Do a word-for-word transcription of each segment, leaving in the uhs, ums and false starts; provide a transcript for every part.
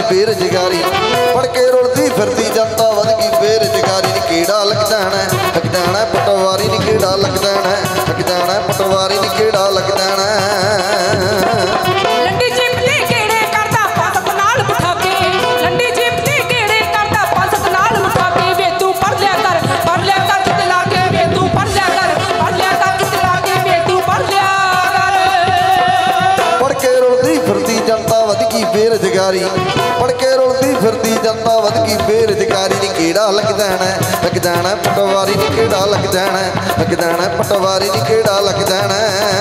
बेरोजगारी पढ़ के रुलदी फिरदी जनता वध गई बेरोजगारी नी कीड़ा लग जाना लग जाना पटवारी नी कीड़ा लग जाना लग जाना पटवारी नी कीड़ा लग जाना लंडी जीप ते केड़े करदा पासत नाल बिठा के लंडी जीप ते केड़े करदा पासत नाल बिठा के वे तू पढ़ लिया कर पढ़ लिया कर किते लागे वे तू पढ़ लिया कर पढ़ लिया कर किते लागे वे तू पढ़ लिया कर पढ़ के रुलदी फिरदी जनता वध गई बेरोजगारी पढ़ के रुलदी फिरदी जनता वध गई बेरोजगारी नी कीड़ा लग जाना लग जाना पटवारी नी कीड़ा लग जाना लग जाना पटवारी नी कीड़ा लग जाना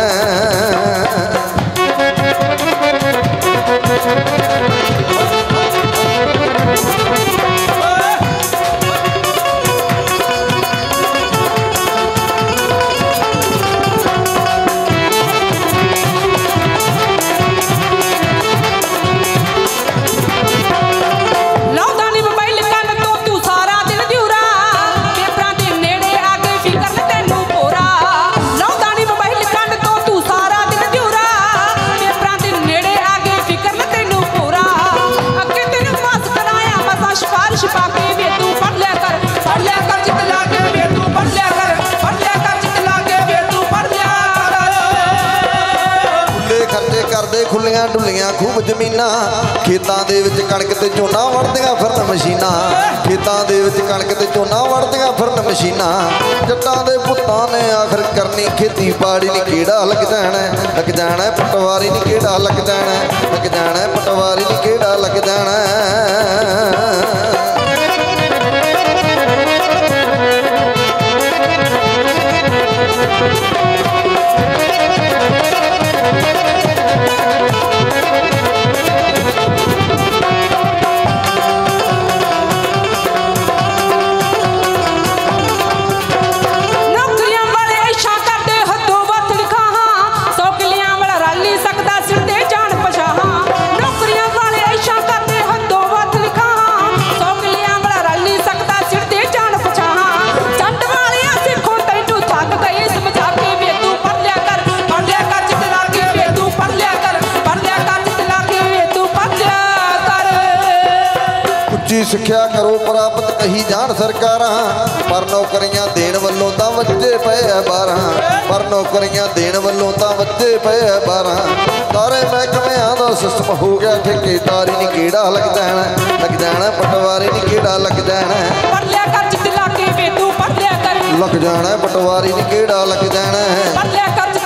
खुलियां डुलियां खूब जमीना खेतां दे विच कणक ते झोना वड़दियां फिरन मशीना खेतां दे विच कणक ते झोना वड़दियां फिरन मशीना जट्टां दे पुत्तां ने आखिर करनी खेती बाड़ी नी कीड़ा लग जाना लग जाना पटवारी नी कीड़ा लग जाना लग जाना पटवारी नी कीड़ा लग जाना सिक्ख्या करो प्राप्त कही जान सरकारां पर नौकरियां देण वल्लों तां वच्चे पए है बारां पर नौकरियां देण वल्लों तां वच्चे पए है बारां सारे महकमियां दा सिस्टम हो गया ठेकेदारी नी कीड़ा लग जाना लग जाना पटवारी नी कीड़ा लग जाना पढ़ लिया कर जित लागे वे तू पढ़ लिया कर लग जाना पटवारी नी कीड़ा लग जाना पढ़ लिया कर